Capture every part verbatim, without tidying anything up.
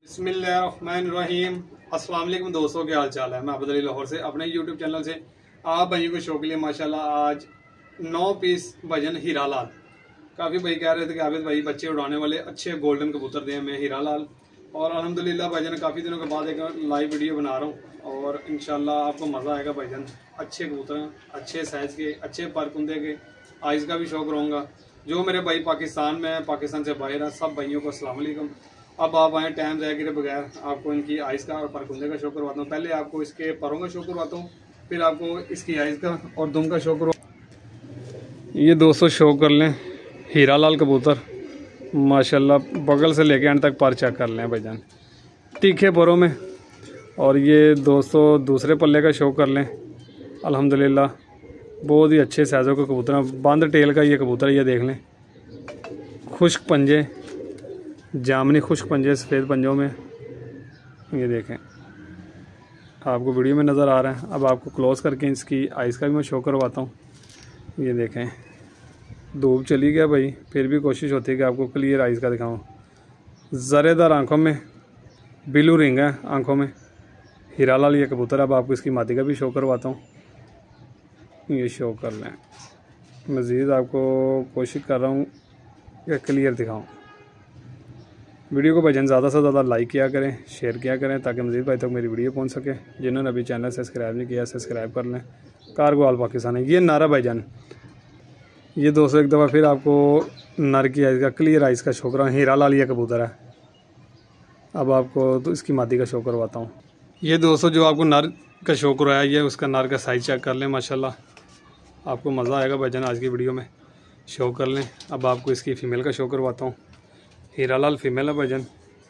बिस्मिल्लाहिर्रहमानिर्रहीम। अस्सलाम वालेकुम दोस्तों, क्या हाल चाल है। मैं अब्दुल अली लाहौर से अपने यूट्यूब चैनल से आप भाइयों को शो के लिए माशाल्लाह आज नौ पीस भजन हीरा लाल। काफ़ी भाई कह रहे थे कि आबिद भाई बच्चे उड़ाने वाले अच्छे गोल्डन कबूतर दें हमें हीरा लाल, और अल्हम्दुलिल्लाह भाईजान काफ़ी दिनों के बाद एक लाइव वीडियो बना रहा हूँ और इंशाल्लाह आपको मज़ा आएगा भाईजान। अच्छे कबूतर, अच्छे साइज़ के, अच्छे परकुंदे के, आइज़ का भी शौक रहूँगा। जो मेरे भाई पाकिस्तान में है, पाकिस्तान से बाहर है, सब भाइयों को अस्सलाम वालेकुम। अब आप आए टाइम ज़ाया करे बगैर, आपको इनकी आइज़ का और परकुंदे का शो करवाता हूँ। पहले आपको इसके परों का शो करवाता हूँ, फिर आपको इसकी आइज़ का और दुम का शो करवा। ये दोस्तों शो कर लें हीरा लाल कबूतर, माशाल्लाह बगल से लेके अंत तक पर चेक कर लें भाईजान, तीखे परों में। और ये दोस्तों दूसरे पल्ले का शो कर लें, अल्हम्दुलिल्लाह बहुत ही अच्छे साइज़ों के कबूतर हैं। बंद टेल का ये कबूतर है, ये देख लें, खुश्क पंजे, जामनी खुश्क पंजे सफ़ेद पंजों में, ये देखें आपको वीडियो में नज़र आ रहा है। अब आपको क्लोज करके इसकी आइज़ का भी मैं शो करवाता हूँ। ये देखें धूप चली गया भाई, फिर भी कोशिश होती है कि आपको क्लियर आइज़ का दिखाऊँ। ज़रेदार आँखों में, ब्लू रिंग है आँखों में, हीरा लाल ये कबूतर। अब आपको इसकी मादी का भी शो करवाता हूँ, ये शो कर लें। मज़ीद आपको कोशिश कर रहा हूँ कि क्लियर दिखाऊँ। वीडियो को भाईजान ज़्यादा से ज़्यादा लाइक किया करें, शेयर किया करें, ताकि मज़ीद भाई तक मेरी वीडियो पहुंच सके। जिन्होंने अभी चैनल सब्सक्राइब नहीं किया सब्सक्राइब कर लें। कार्गो आल पाकिस्तान है ये नारा भाईजान। ये दोस्तों एक दफ़ा फिर आपको नर की आइज़ का क्लियर आइज़ का शो करा, हीरा लाल ये कबूतर है। अब आपको तो इसकी मादी का शो करवाता हूँ। ये दोस्तों जो आपको नर का शो करवाया, ये उसका नर का साइज़ चेक कर लें, माशाल्लाह आपको मज़ा आएगा भाईजान आज की वीडियो में। शो कर लें। अब आपको इसकी फ़ीमेल का शो करवाता हूँ। हीरा लाल फीमेल है भाईजान,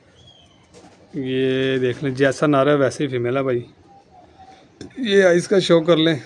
ये देख लें जैसा नारा है वैसे ही फीमेल है भाई। ये आइज़ का शो कर लें,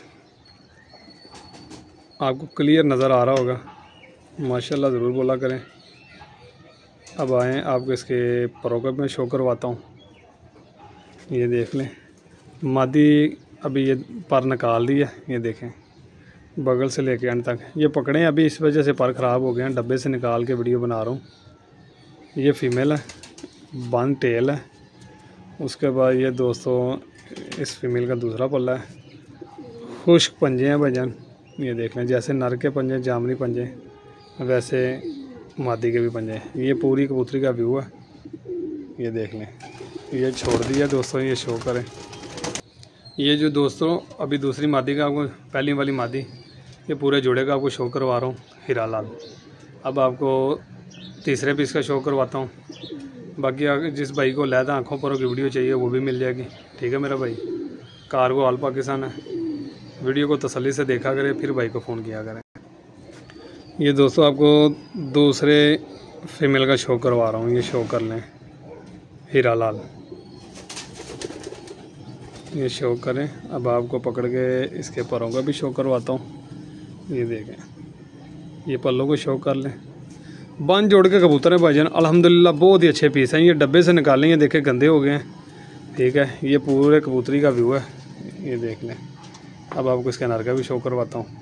आपको क्लियर नज़र आ रहा होगा, माशाल्लाह ज़रूर बोला करें। अब आएँ आपको इसके प्रोग्राम में शो करवाता हूँ। ये देख लें मादी अभी ये पर निकाल दी है, ये देखें बगल से लेके अंत तक ये पकड़े। अभी इस वजह से पर ख़राब हो गए हैं, डब्बे से निकाल के वीडियो बना रहा हूँ। ये फीमेल है, बंद टेल है। उसके बाद ये दोस्तों इस फीमेल का दूसरा पल्ला है, खुश्क पंजे हैं भाईजान। ये देख लें जैसे नर के पंजे जामनी पंजे, वैसे मादी के भी पंजे। ये पूरी कबूतरी का व्यू है, ये देख लें। ये छोड़ दिया दोस्तों, ये शो करें। ये जो दोस्तों अभी दूसरी मादी का आपको, पहली वाली मादी, ये पूरे जोड़े का आपको शो करवा रहा हूँ हीरा लाल। अब आपको तीसरे पीस का शो करवाता हूँ। बाकी जिस भाई को लैदा आँखों पर की वीडियो चाहिए वो भी मिल जाएगी, ठीक है मेरा भाई। कार्गो आल पाकिस्तान है। वीडियो को तसल्ली से देखा करें, फिर भाई को फ़ोन किया करें। ये दोस्तों आपको दूसरे फीमेल का शो करवा रहा हूँ, ये शो कर लें हीरा लाल, ये शो करें। अब आपको पकड़ के इसके परों का भी शो करवाता हूँ। ये देखें ये पल्लों को शो कर लें। बन जोड़ के कबूतर है भाईजान, अल्हम्दुलिल्लाह बहुत ही अच्छे पीस हैं। ये डब्बे से निकालें, ये देखें गंदे हो गए हैं, ठीक है। ये पूरे कबूतरी का व्यू है, ये देख लें। अब आपको इसके नर का भी शो करवाता हूँ।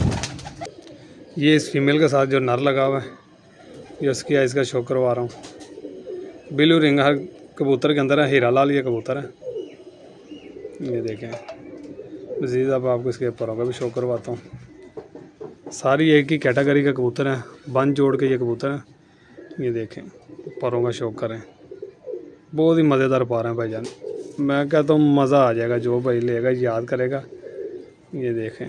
ये इस फीमेल के साथ जो नर लगा हुआ है, ये उसकी आइज़ का शो करवा रहा हूँ। ब्लू रिंग हर कबूतर के अंदर है, हीरा लाल ये कबूतर है, ये देखें। मज़ीद अब आपको इसके परों का भी शो करवाता हूँ। सारी एक ही कैटेगरी का कबूतर हैं, बन जोड़ के ये कबूतर हैं। ये देखें परों का शौक करें, बहुत ही मज़ेदार पा रहे हैं भाईजान। मैं कहता हूँ मज़ा आ जाएगा, जो भाई लेगा याद करेगा। ये देखें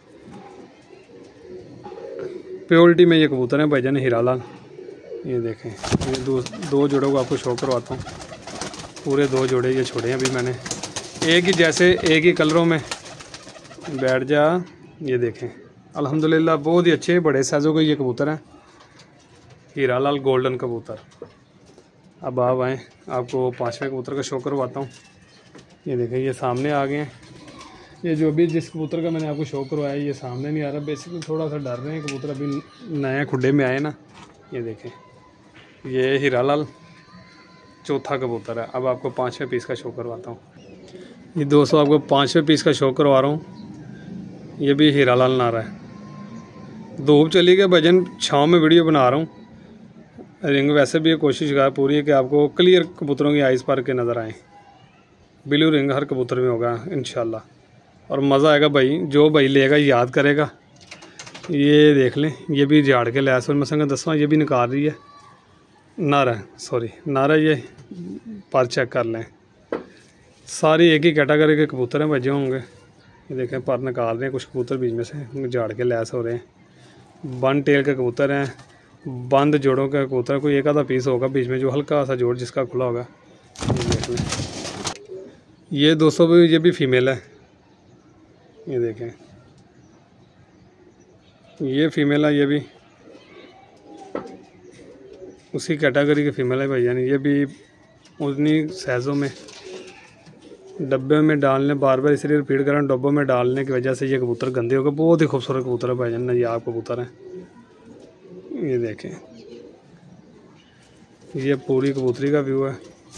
प्योरिटी में ये कबूतर हैं भाईजान हीरा लाल। ये देखें ये दो दो जोड़ों को आपको शो करवाता हूँ। पूरे दो जोड़े ये छोड़े हैं अभी मैंने, एक ही जैसे एक ही कलरों में। बैठ जा, ये देखें अल्हम्दुलिल्लाह बहुत ही अच्छे बड़े साइज़ों के ये कबूतर हैं, हीरा लाल गोल्डन कबूतर। अब आप आएँ आपको पांचवें कबूतर का शो करवाता हूँ। ये देखें ये सामने आ गए हैं। ये जो भी जिस कबूतर का मैंने आपको शो करवाया ये सामने नहीं आ रहा, बेसिकली थोड़ा सा डर रहे हैं कबूतर, अभी नए खुड्डे में आए ना। ये देखें ये हीरा लाल चौथा कबूतर है। अब आपको पाँचवें पीस का शो करवाता हूँ। ये दोस्तों आपको पाँचवें पीस का शो करवा रहा हूँ। ये भी हीरा लाल नारा है। धूप चली गई भाईजान, छाँव में वीडियो बना रहा हूँ, रिंग वैसे भी ये कोशिश का पूरी है कि आपको क्लियर कबूतरों की आइज़ पर के नज़र आए। ब्लू रिंग हर कबूतर में होगा इंशाल्लाह और मज़ा आएगा भाई। जो भाई लेगा याद करेगा। ये देख लें, ये भी झाड़ के लैस और मैं संग दसवां ये भी निकाल रही है नारा, सॉरी नारा, ये पर चेक कर लें। सारी एक ही कैटेगरी के कबूतर हैं बजे होंगे। ये देखें पर निकाल रहे हैं कुछ कबूतर बीच में से, झाड़ के लैस हो रहे हैं। बन टेल के कबूतर हैं, बंद जोड़ों का कबूतर, कोई एक आधा पीस होगा बीच में जो हल्का सा जोड़ जिसका खुला होगा। ये देख लें, ये दोस्तों भी ये भी फीमेल है। ये देखें, ये फीमेल है, ये भी उसी कैटेगरी के फीमेल है भाई। यानी ये भी उतनी साइज़ों में डब्बे में डालने, बार बार इसलिए रिपीट करें, डब्बों में डालने की वजह से ये कबूतर गंदे हो गए। बहुत ही खूबसूरत कबूतर है भाई जान, नायाब कबूतर हैं। ये देखें, ये पूरी कबूतरी का व्यू है।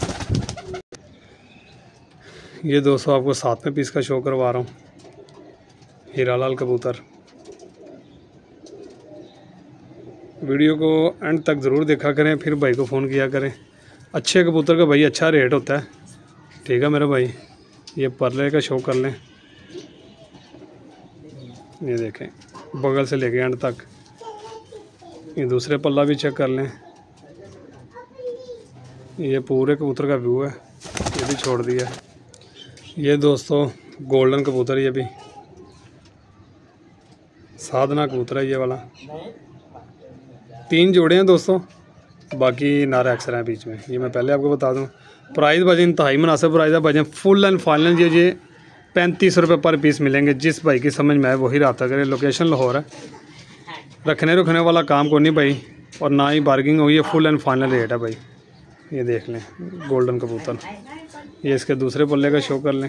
ये दोस्तों आपको सातवें पीस का शो करवा रहा हूँ, हीरा लाल कबूतर। वीडियो को एंड तक ज़रूर देखा करें, फिर भाई को फ़ोन किया करें। अच्छे कबूतर का भाई अच्छा रेट होता है, ठीक है मेरे भाई। ये परले का शो कर लें, ये देखें बगल से लेके एंड तक। ये दूसरे पल्ला भी चेक कर लें। ये पूरे कबूतर का व्यू है, ये भी छोड़ दिया। ये दोस्तों गोल्डन कबूतर, ये भी साधना कबूतर है ये वाला। तीन जोड़े हैं दोस्तों, बाकी नारा अक्सर हैं बीच में। ये मैं पहले आपको बता दूं। प्राइस भाई इंतहाई मुनासिब प्राइस है भाई, फुल एंड फाइनल ये ये पैंतीस रुपये पर पीस मिलेंगे। जिस भाई की समझ में आए वही रब्ता करे। लोकेशन लाहौर है, रखने रखने वाला काम को नहीं भाई, और ना ही बार्गिंग हुई है। फुल एंड फाइनल रेट है भाई। ये देख लें गोल्डन कबूतर, ये इसके दूसरे पल्ले का शो कर लें।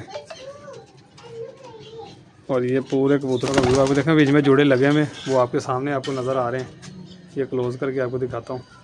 और ये पूरे कबूतरों का व्यू आपको देखें, बीच में जोड़े लगे हुए वो आपके सामने आपको नज़र आ रहे हैं। ये क्लोज़ करके आपको दिखाता हूँ।